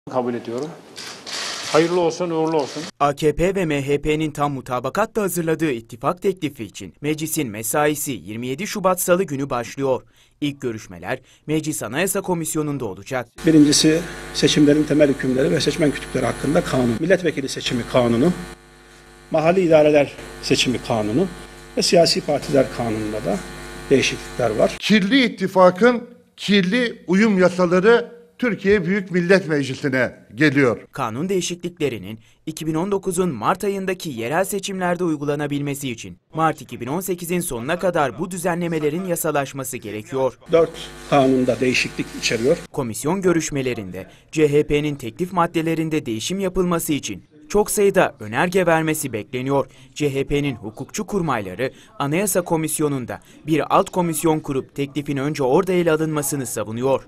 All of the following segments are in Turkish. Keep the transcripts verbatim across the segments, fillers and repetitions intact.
Kabul ediyorum. Hayırlı olsun, uğurlu olsun. A K P ve M H P'nin tam mutabakatla hazırladığı ittifak teklifi için meclisin mesaisi yirmi yedi Şubat Salı günü başlıyor. İlk görüşmeler Meclis Anayasa Komisyonu'nda olacak. Birincisi seçimlerin temel hükümleri ve seçmen kütükleri hakkında kanun. Milletvekili seçimi kanunu, mahalli idareler seçimi kanunu ve siyasi partiler kanununda da değişiklikler var. Kirli ittifakın kirli uyum yasaları Türkiye Büyük Millet Meclisi'ne geliyor. Kanun değişikliklerinin iki bin on dokuzun Mart ayındaki yerel seçimlerde uygulanabilmesi için Mart iki bin on sekizin sonuna kadar bu düzenlemelerin yasalaşması gerekiyor. Dört kanunda değişiklik içeriyor. Komisyon görüşmelerinde C H P'nin teklif maddelerinde değişim yapılması için çok sayıda önerge vermesi bekleniyor. C H P'nin hukukçu kurmayları Anayasa Komisyonu'nda bir alt komisyon kurup teklifin önce orada ele alınmasını savunuyor.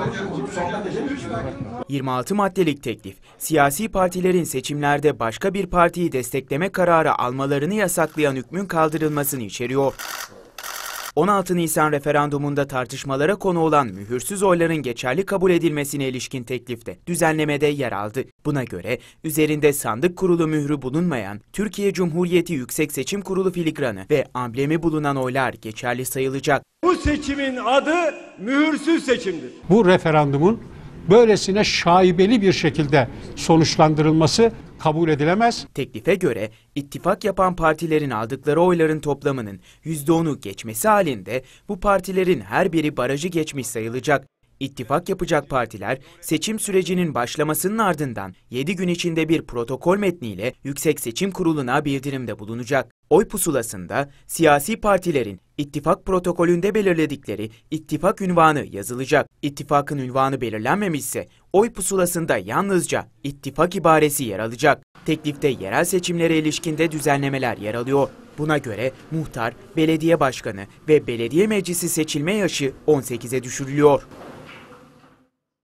yirmi altı maddelik teklif, siyasi partilerin seçimlerde başka bir partiyi destekleme kararı almalarını yasaklayan hükmün kaldırılmasını içeriyor. on altı Nisan referandumunda tartışmalara konu olan mühürsüz oyların geçerli kabul edilmesine ilişkin teklifte düzenlemede yer aldı. Buna göre üzerinde sandık kurulu mührü bulunmayan Türkiye Cumhuriyeti Yüksek Seçim Kurulu filigranı ve amblemi bulunan oylar geçerli sayılacak. Bu seçimin adı mühürsüz seçimdir. Bu referandumun böylesine şaibeli bir şekilde sonuçlandırılması kabul edilemez. Teklife göre ittifak yapan partilerin aldıkları oyların toplamının yüzde onu geçmesi halinde bu partilerin her biri barajı geçmiş sayılacak. İttifak yapacak partiler seçim sürecinin başlamasının ardından yedi gün içinde bir protokol metniyle Yüksek Seçim Kurulu'na bildirimde bulunacak. Oy pusulasında siyasi partilerin ittifak protokolünde belirledikleri ittifak ünvanı yazılacak. İttifakın ünvanı belirlenmemişse oy pusulasında yalnızca ittifak ibaresi yer alacak. Teklifte yerel seçimlere ilişkinde düzenlemeler yer alıyor. Buna göre muhtar, belediye başkanı ve belediye meclisi seçilme yaşı on sekize düşürülüyor.